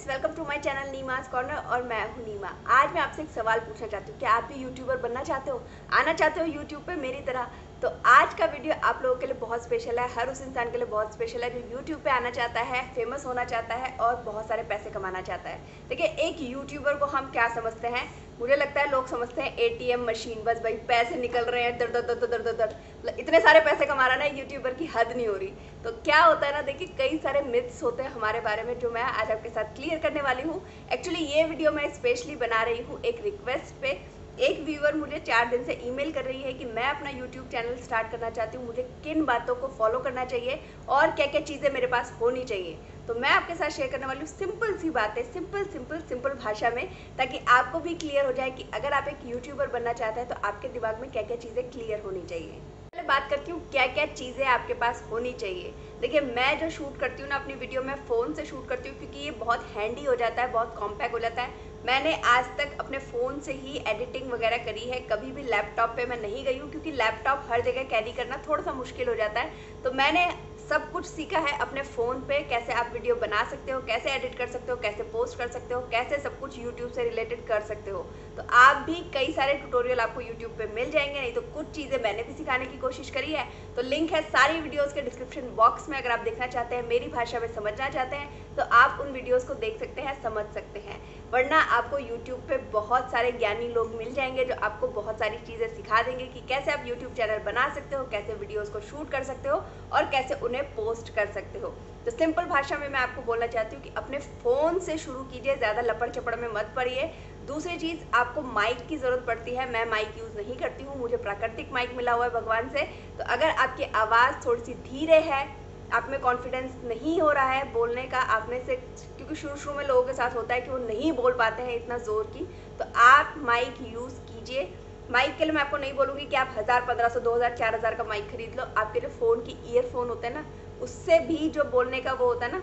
Welcome to my channel Neema's corner और मैं हूं नीमा। आज मैं आपसे एक सवाल पूछना चाहती हूँ, क्या आप भी यूट्यूबर बनना चाहते हो, आना चाहते हो यूट्यूब पे मेरी तरह? तो आज का वीडियो आप लोगों के लिए बहुत स्पेशल है, हर उस इंसान के लिए बहुत स्पेशल है जो यूट्यूब पे आना चाहता है, फेमस होना चाहता है और बहुत सारे पैसे कमाना चाहता है। देखिए, एक यूट्यूबर को हम क्या समझते हैं? मुझे लगता है लोग समझते हैं एटीएम मशीन, बस भाई पैसे निकल रहे हैं दर दर दर दर दर दर, मतलब इतने सारे पैसे कमा रहा है ना यूट्यूबर की हद नहीं हो रही। तो क्या होता है ना, देखिए कई सारे मिथ्स होते हैं हमारे बारे में जो मैं आज आपके साथ क्लियर करने वाली हूँ। एक्चुअली ये वीडियो मैं स्पेशली बना रही हूँ एक रिक्वेस्ट पे। एक व्यूअर मुझे 4 दिन से ईमेल कर रही है कि मैं अपना यूट्यूब चैनल स्टार्ट करना चाहती हूँ, मुझे किन बातों को फॉलो करना चाहिए और क्या क्या चीज़ें मेरे पास होनी चाहिए। तो मैं आपके साथ शेयर करने वाली हूँ सिंपल सी बातें, सिंपल भाषा में, ताकि आपको भी क्लियर हो जाए कि अगर आप एक यूट्यूबर बनना चाहते हैं तो आपके दिमाग में क्या क्या चीज़ें क्लियर होनी चाहिए। पहले बात करती हूँ क्या क्या चीज़ें आपके पास होनी चाहिए। देखिए, मैं जो शूट करती हूँ ना अपनी वीडियो, मैं फ़ोन से शूट करती हूँ क्योंकि ये बहुत हैंडी हो जाता है, बहुत कॉम्पैक्ट हो जाता है। मैंने आज तक अपने फ़ोन से ही एडिटिंग वगैरह करी है, कभी भी लैपटॉप पे मैं नहीं गई हूँ क्योंकि लैपटॉप हर जगह कैरी करना थोड़ा सा मुश्किल हो जाता है। तो मैंने सब कुछ सीखा है अपने फ़ोन पे, कैसे आप वीडियो बना सकते हो, कैसे एडिट कर सकते हो, कैसे पोस्ट कर सकते हो, कैसे सब कुछ यूट्यूब से रिलेटेड कर सकते हो। तो आप भी कई सारे ट्यूटोरियल आपको यूट्यूब पे मिल जाएंगे, नहीं तो कुछ चीज़ें मैंने भी सिखाने की कोशिश करी है। तो लिंक है सारी वीडियोज़ के डिस्क्रिप्शन बॉक्स में। अगर आप देखना चाहते हैं, मेरी भाषा में समझना चाहते हैं, तो आप उन वीडियोज़ को देख सकते हैं, समझ सकते हैं। वरना आपको यूट्यूब पे बहुत सारे ज्ञानी लोग मिल जाएंगे जो आपको बहुत सारी चीज़ें सिखा देंगे कि कैसे आप यूट्यूब चैनल बना सकते हो, कैसे वीडियोस को शूट कर सकते हो और कैसे उन्हें पोस्ट कर सकते हो। तो सिंपल भाषा में मैं आपको बोलना चाहती हूँ कि अपने फ़ोन से शुरू कीजिए, ज़्यादा लपड़ चपड़ में मत पड़िए। दूसरी चीज़, आपको माइक की ज़रूरत पड़ती है। मैं माइक यूज़ नहीं करती हूँ, मुझे प्राकृतिक माइक मिला हुआ है भगवान से। तो अगर आपकी आवाज़ थोड़ी सी धीरे है, आप में कॉन्फिडेंस नहीं हो रहा है बोलने का, आप में से, क्योंकि शुरू में लोगों के साथ होता है कि वो नहीं बोल पाते हैं इतना ज़ोर की, तो आप माइक यूज़ कीजिए। माइक के लिए मैं आपको नहीं बोलूँगी कि आप 1000, 1500, 2000, 4000 का माइक खरीद लो। आपके जो फ़ोन की ईयरफोन होते हैं ना, उससे भी जो बोलने का वो होता है ना,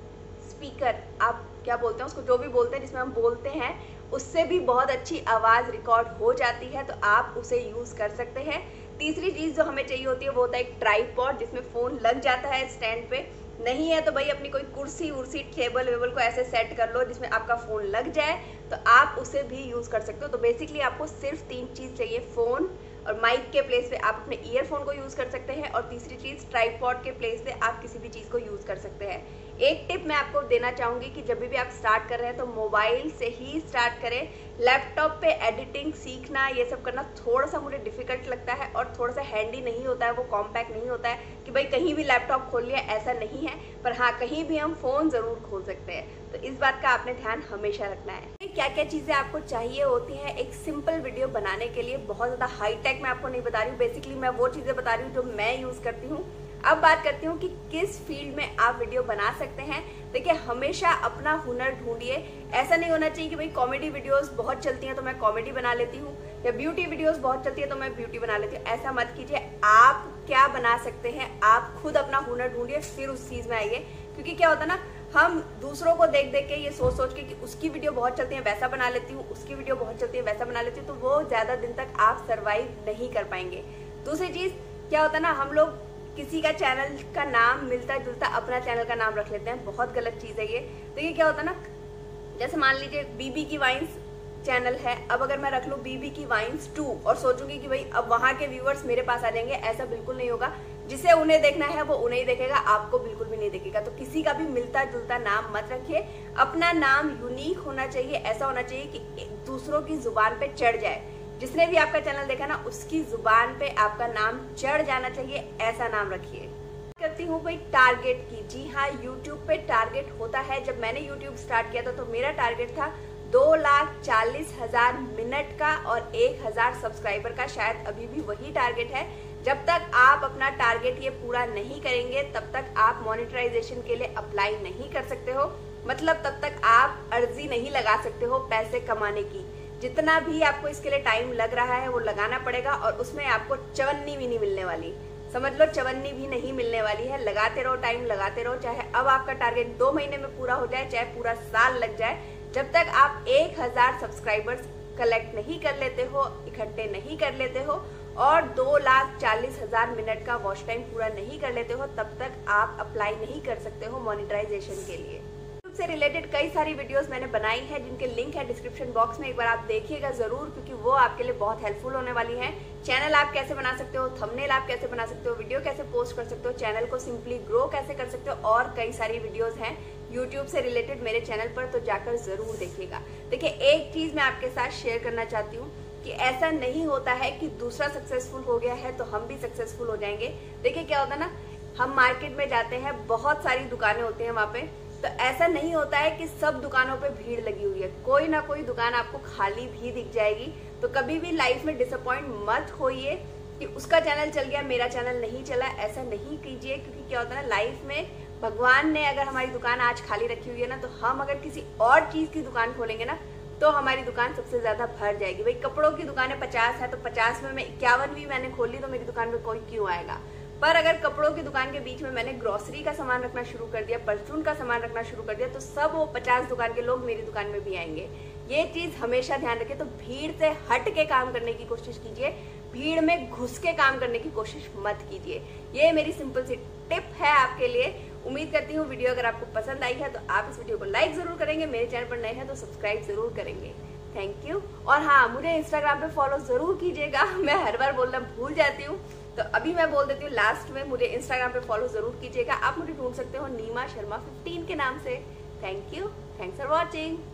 स्पीकर आप क्या बोलते हैं उसको, जो भी बोलते हैं जिसमें हम बोलते हैं, उससे भी बहुत अच्छी आवाज़ रिकॉर्ड हो जाती है। तो आप उसे यूज़ कर सकते हैं। तीसरी चीज़ जो हमें चाहिए होती है वो होता है एक ट्राइपॉड, जिसमें फ़ोन लग जाता है स्टैंड पे। नहीं है तो भाई अपनी कोई कुर्सी उर्सी, टेबल वेबल को ऐसे सेट कर लो जिसमें आपका फ़ोन लग जाए, तो आप उसे भी यूज़ कर सकते हो। तो बेसिकली आपको सिर्फ 3 चीज़ चाहिए, फ़ोन और माइक के प्लेस पे आप अपने ईयरफोन को यूज़ कर सकते हैं, और तीसरी चीज़ ट्राइपॉड के प्लेस पे आप किसी भी चीज़ को यूज़ कर सकते हैं। एक टिप मैं आपको देना चाहूँगी कि जब भी आप स्टार्ट कर रहे हैं तो मोबाइल से ही स्टार्ट करें। लैपटॉप पे एडिटिंग सीखना, ये सब करना थोड़ा सा मुझे डिफ़िकल्ट लगता है और थोड़ा सा हैंडी नहीं होता है, वो कॉम्पैक्ट नहीं होता है कि भाई कहीं भी लैपटॉप खोल लिया, ऐसा नहीं है। पर हाँ, कहीं भी हम फ़ोन ज़रूर खोल सकते हैं। तो इस बात का आपने ध्यान हमेशा रखना है। क्या क्या चीज़ें आपको चाहिए होती हैं एक सिंपल वीडियो बनाने के लिए। बहुत ज़्यादा हाईटेक मैं आपको नहीं बता रही हूँ, बेसिकली मैं वो चीज़ें बता रही हूँ जो मैं यूज़ करती हूँ। अब बात करती हूँ कि किस फील्ड में आप वीडियो बना सकते हैं। देखिए, हमेशा अपना हुनर ढूंढिए। ऐसा नहीं होना चाहिए कि भाई कॉमेडी वीडियोस बहुत चलती हैं तो मैं कॉमेडी बना लेती हूँ, या ब्यूटी वीडियोस बहुत चलती है तो मैं ब्यूटी बना लेती हूँ। ऐसा मत कीजिए। आप क्या बना सकते हैं, आप खुद अपना हुनर ढूंढिए, फिर उस चीज़ में आइए। क्योंकि क्या होता है ना, हम दूसरों को देख देख के, ये सोच सोच के कि उसकी वीडियो बहुत चलती है वैसा बना लेती हूँ, उसकी वीडियो बहुत चलती है वैसा बना लेती हूँ, तो वो ज़्यादा दिन तक आप सर्वाइव नहीं कर पाएंगे। दूसरी चीज़ क्या होता है ना, हम लोग किसी का चैनल का नाम मिलता जुलता अपना चैनल का नाम रख लेते हैं, बहुत गलत चीज़ है ये। तो ये क्या होता है ना, जैसे मान लीजिए बीबी की वाइन्स चैनल है, अब अगर मैं रख लूँ बीबी की वाइन्स 2 और सोचूंगी कि भाई अब वहाँ के व्यूअर्स मेरे पास आ जाएंगे, ऐसा बिल्कुल नहीं होगा। जिसे उन्हें देखना है वो उन्हें ही देखेगा, आपको बिल्कुल भी नहीं देखेगा। तो किसी का भी मिलता जुलता नाम मत रखिए। अपना नाम यूनिक होना चाहिए, ऐसा होना चाहिए कि दूसरों की जुबान पे चढ़ जाए। जिसने भी आपका चैनल देखा ना, उसकी जुबान पे आपका नाम चढ़ जाना चाहिए, ऐसा नाम रखिए। करती हूँ भाई टारगेट की। जी हाँ, यूट्यूब पे टारगेट होता है। जब मैंने यूट्यूब स्टार्ट किया था तो मेरा टारगेट था 2,40,000 मिनट का और 1000 सब्सक्राइबर का। शायद अभी भी वही टारगेट है। जब तक आप अपना टारगेट ये पूरा नहीं करेंगे तब तक आप मोनेटाइजेशन के लिए अप्लाई नहीं कर सकते हो। मतलब तब तक आप अर्जी नहीं लगा सकते हो पैसे कमाने की। जितना भी आपको इसके लिए टाइम लग रहा है वो लगाना पड़ेगा, और उसमें आपको चवन्नी भी नहीं मिलने वाली। समझ लो, चवन्नी भी नहीं मिलने वाली है। लगाते रहो, टाइम लगाते रहो। चाहे अब आपका टारगेट 2 महीने में पूरा हो जाए, चाहे पूरा साल लग जाए, जब तक आप 1000 सब्सक्राइबर्स कलेक्ट नहीं कर लेते हो, इकट्ठे नहीं कर लेते हो, और 2,40,000 मिनट का वॉच टाइम पूरा नहीं कर लेते हो, तब तक आप अप्लाई नहीं कर सकते हो मोनेटाइजेशन के लिए। से रिलेटेड कई सारी वीडियोस मैंने बनाई है जिनके लिंक है डिस्क्रिप्शन बॉक्स में, एक बार आप देखिएगा जरूर, क्योंकि वो आपके लिए बहुत हेल्पफुल होने वाली है। चैनल आप कैसे बना सकते हो, थंबनेल आप कैसे बना सकते हो, वीडियो कैसे पोस्ट कर सकते हो, चैनल को सिंपली ग्रो कैसे कर सकते हो, और कई सारी वीडियोस हैं यूट्यूब से रिलेटेड मेरे चैनल पर, तो जाकर जरूर देखिएगा। देखिए, एक चीज मैं आपके साथ शेयर करना चाहती हूँ कि ऐसा नहीं होता है कि दूसरा सक्सेसफुल हो गया है तो हम भी सक्सेसफुल हो जाएंगे। देखिए क्या होता है ना, हम मार्केट में जाते हैं, बहुत सारी दुकानें होती हैं वहां पे, तो ऐसा नहीं होता है कि सब दुकानों पे भीड़ लगी हुई है, कोई ना कोई दुकान आपको खाली भी दिख जाएगी। तो कभी भी लाइफ में डिसअपॉइंट मत होइए कि उसका चैनल चल गया मेरा चैनल नहीं चला, ऐसा नहीं कीजिए। क्योंकि क्या होता है ना, लाइफ में भगवान ने अगर हमारी दुकान आज खाली रखी हुई है ना, तो हम अगर किसी और चीज की दुकान खोलेंगे ना तो हमारी दुकान सबसे ज्यादा भर जाएगी। भाई कपड़ों की दुकानें 50 है तो 50 में मैं 51 भी मैंने खोली तो मेरी दुकान में कोई क्यों आएगा। पर अगर कपड़ों की दुकान के बीच में मैंने ग्रोसरी का सामान रखना शुरू कर दिया, परचून का सामान रखना शुरू कर दिया, तो सब वो 50 दुकान के लोग मेरी दुकान में भी आएंगे। ये चीज हमेशा ध्यान रखें। तो भीड़ से हट के काम करने की कोशिश कीजिए, भीड़ में घुस के काम करने की कोशिश मत कीजिए। ये मेरी सिंपल सी टिप है आपके लिए। उम्मीद करती हूँ वीडियो अगर आपको पसंद आई है तो आप इस वीडियो को लाइक जरूर करेंगे, मेरे चैनल पर नए हैं तो सब्सक्राइब जरूर करेंगे। Thank you. और हाँ, मुझे इंस्टाग्राम पे फॉलो जरूर कीजिएगा, मैं हर बार बोलना भूल जाती हूँ, तो अभी मैं बोल देती हूँ लास्ट में, मुझे इंस्टाग्राम पे फॉलो जरूर कीजिएगा। आप मुझे ढूंढ सकते हो नीमा शर्मा 15 के नाम से। Thank you, thanks for watching.